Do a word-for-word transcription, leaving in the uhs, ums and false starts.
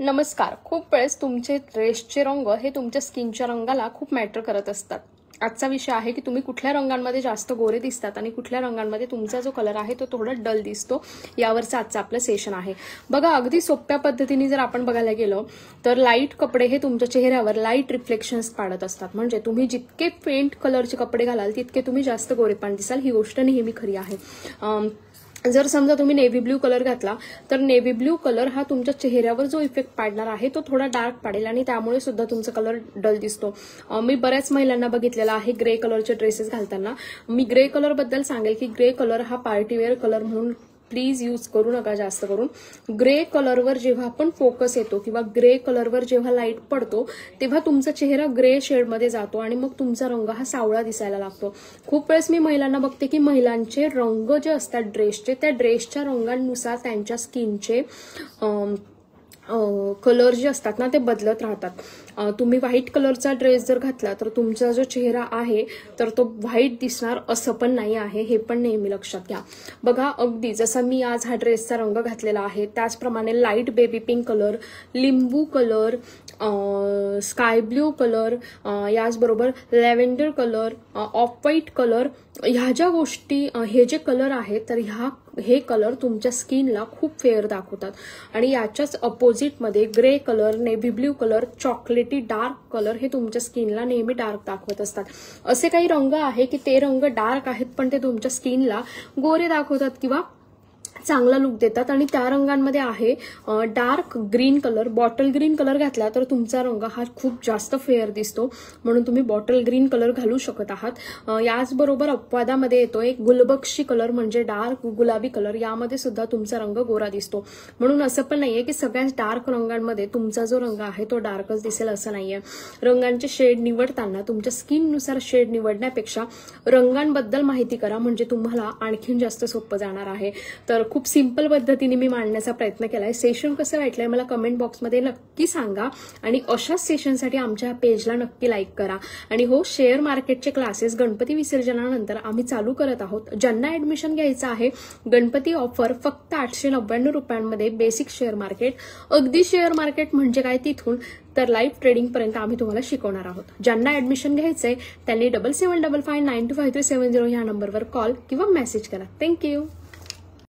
नमस्कार. खूप वेळेस तुमचे ड्रेसचे रंग हे तुमच्या स्किनच्या रंगाला खूप मॅटर करत असतात. आजचा विषय आहे की तुम्ही कुठल्या रंगांमध्ये जास्त गोरे दिसतात आणि कुठल्या रंगांमध्ये तुमचा जो कलर आहे तो थोडा डल दिसतो, यावरचं आजचं आपलं सेशन आहे. बघा, अगदी सोप्या पद्धतीने जर आपण बघायला गेलो तर लाईट कपडे हे तुमच्या चेहऱ्यावर लाईट रिफ्लेक्शन्स पाडत असतात. म्हणजे तुम्ही जितके फेंट कलरचे कपडे घालाल तितके तुम्ही जास्त गोरेपान दिसाल. ही गोष्ट नेहमी खरी आहे. जर समजा तुम्ही नेव्ही ब्ल्यू कलर घातला तर नेव्ही ब्ल्यू कलर हा तुमच्या चेहऱ्यावर जो इफेक्ट पाडणार आहे तो थोडा डार्क पाडेल आणि त्यामुळे सुद्धा तुमचा कलर डल दिसतो. मी बऱ्याच महिलांना बघितलेला आहे ग्रे कलरचे ड्रेसेस घालताना. मी ग्रे कलर बद्दल सांगेल की ग्रे कलर हा पार्टीवेअर कलर म्हणून प्लीज यूज करू नका जास्त करून. ग्रे कलरवर जेव्हा आपण फोकस येतो किंवा ग्रे कलरवर जेव्हा लाईट पडतो तेव्हा तुमचा चेहरा ग्रे शेडमध्ये जातो आणि मग तुमचा रंग हा सावळा दिसायला लागतो. खूप वेळेस मी महिलांना बघते की महिलांचे रंग जे असतात ड्रेसचे, त्या ड्रेसच्या रंगांनुसार त्यांच्या स्किनचे कलर जे असतात ना ते बदलत राहतात. तुम्ही व्हाईट कलरचा ड्रेस जर घातला तर तुमचा जो चेहरा आहे तर तो व्हाईट दिसणार असं पण नाही आहे, हे पण नेहमी लक्षात घ्या. बघा, अगदी जसा मी आज हा ड्रेसचा रंग घातलेला आहे त्याचप्रमाणे लाईट बेबी पिंक कलर, लिंबू कलर, स्काय ब्ल्यू कलर, याचबरोबर lavender colour, off white colour, ह्या ज्या गोष्टी, हे जे कलर आहेत तर ह्या हे कलर तुमच्या स्किनला खूप फेअर दाखवतात. आणि याच्याच अपोजिटमध्ये grey colour, navy blue colour, चॉकलेटी डार्क कलर हे तुमच्या स्किनला नेहमी डार्क दाखवत असतात. असे काही रंग आहे की ते रंग डार्क आहेत पण ते तुमच्या स्किनला गोरे दाखवतात किंवा चांगला लुक देतात. आणि त्या रंगांमध्ये आहे dark green colour. Bottle green colour घातला तर तुमचा रंग हा खूप जास्त फेअर दिसतो, म्हणून तुम्ही बॉटल ग्रीन कलर घालू शकत आहात. याचबरोबर अपवादामध्ये येतो एक गुलबक्षी कलर म्हणजे डार्क गुलाबी कलर. यामध्ये सुद्धा तुमचा रंग गोरा दिसतो. म्हणून असं पण नाहीये की सगळ्याच डार्क रंगांमध्ये तुमचा जो रंग आहे तो डार्कच दिसेल असं नाहीये. रंगांचे शेड निवडताना तुमच्या स्किननुसार शेड निवडण्यापेक्षा रंगांबद्दल माहिती करा, म्हणजे तुम्हाला आणखीन जास्त सोपं जाणार आहे. तर खूप सिंपल पद्धतीने मी मांडण्याचा प्रयत्न केलाय. सेशन कसं वाटलंय मला कमेंट बॉक्समध्ये नक्की सांगा आणि अशाच सेशनसाठी आमच्या पेजला नक्की लाईक करा. आणि हो, शेअर मार्केटचे क्लासेस गणपती विसर्जनानंतर आम्ही चालू करत आहोत. ज्यांना ऍडमिशन घ्यायचं आहे, गणपती ऑफर फक्त आठशे नव्याण्णव रुपयांमध्ये बेसिक शेअर मार्केट, अगदी शेअर मार्केट म्हणजे काय तिथून तर लाईव्ह ट्रेडिंग पर्यंत आम्ही तुम्हाला शिकवणार आहोत. ज्यांना ऍडमिशन घ्यायचंय त्यांनी double seven double five nine two five three seven zero ह्या नंबरवर कॉल किंवा मेसेज करा. थँक्यू.